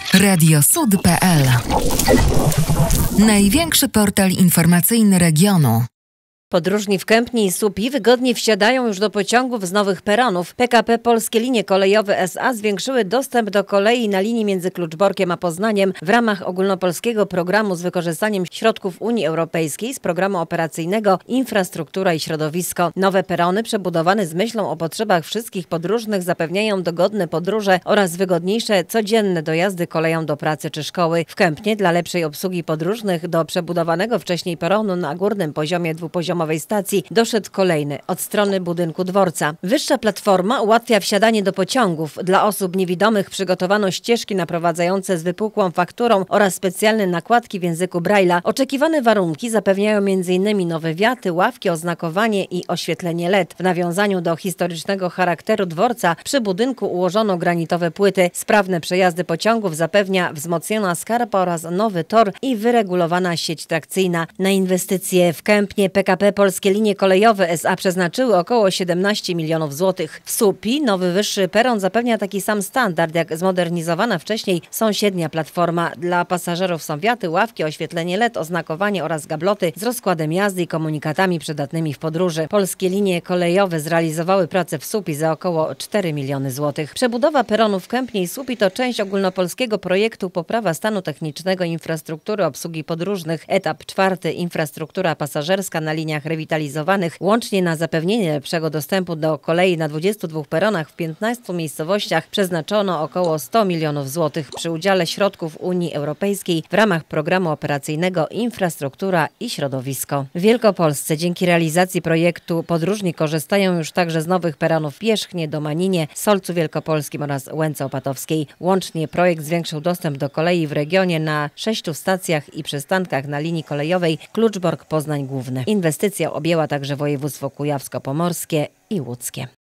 radiosud.pl. Największy portal informacyjny regionu. Podróżni w Kępnie i Słupii wygodnie wsiadają już do pociągów z nowych peronów. PKP Polskie Linie Kolejowe S.A. zwiększyły dostęp do kolei na linii między Kluczborkiem a Poznaniem w ramach ogólnopolskiego programu z wykorzystaniem środków Unii Europejskiej z programu operacyjnego Infrastruktura i Środowisko. Nowe perony przebudowane z myślą o potrzebach wszystkich podróżnych zapewniają dogodne podróże oraz wygodniejsze codzienne dojazdy koleją do pracy czy szkoły. W Kępnie dla lepszej obsługi podróżnych do przebudowanego wcześniej peronu na górnym poziomie dwupoziomowej stacji doszedł kolejny od strony budynku dworca. Wyższa platforma ułatwia wsiadanie do pociągów. Dla osób niewidomych przygotowano ścieżki naprowadzające z wypukłą fakturą oraz specjalne nakładki w języku Braille'a. Oczekiwane warunki zapewniają m.in. nowe wiaty, ławki, oznakowanie i oświetlenie LED. W nawiązaniu do historycznego charakteru dworca przy budynku ułożono granitowe płyty. Sprawne przejazdy pociągów zapewnia wzmocniona skarpa oraz nowy tor i wyregulowana sieć trakcyjna. Na inwestycje w Kępnie PKP Polskie Linie Kolejowe S.A. przeznaczyły około 17 milionów złotych. W Słupii nowy wyższy peron zapewnia taki sam standard jak zmodernizowana wcześniej sąsiednia platforma. Dla pasażerów są wiaty, ławki, oświetlenie LED, oznakowanie oraz gabloty z rozkładem jazdy i komunikatami przydatnymi w podróży. Polskie Linie Kolejowe zrealizowały pracę w Słupii za około 4 miliony złotych. Przebudowa peronu w Kępnie i Słupii to część ogólnopolskiego projektu Poprawa stanu technicznego infrastruktury obsługi podróżnych. Etap 4. Infrastruktura pasażerska na liniach rewitalizowanych. Łącznie na zapewnienie lepszego dostępu do kolei na 22 peronach w 15 miejscowościach przeznaczono około 100 milionów złotych przy udziale środków Unii Europejskiej w ramach programu operacyjnego Infrastruktura i Środowisko. W Wielkopolsce dzięki realizacji projektu podróżni korzystają już także z nowych peronów w Pierzchnie, Domaninie, Solcu Wielkopolskim oraz Łęce Opatowskiej. Łącznie projekt zwiększył dostęp do kolei w regionie na 6 stacjach i przystankach na linii kolejowej Kluczbork-Poznań Główny. Inwestycja objęła także województwo kujawsko-pomorskie i łódzkie.